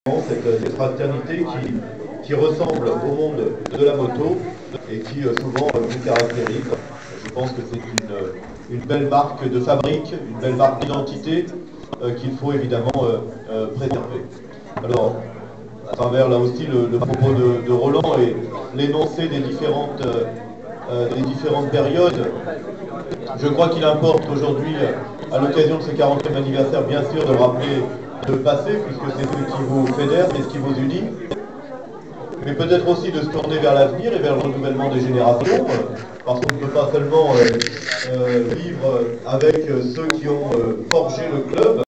cette fraternité qui ressemble au monde de la moto et qui souvent vous caractérise. Je pense que c'est une belle marque de fabrique, une belle marque d'identité qu'il faut évidemment préserver. Alors, à travers là aussi le propos de Roland et l'énoncé des différentes périodes, je crois qu'il importe aujourd'hui, à l'occasion de ce 40e anniversaire, bien sûr, de rappeler le passé, puisque c'est ce qui vous fédère, c'est ce qui vous unit, mais peut-être aussi de se tourner vers l'avenir et vers le renouvellement des générations, parce qu'on ne peut pas seulement vivre avec ceux qui ont forgé le club.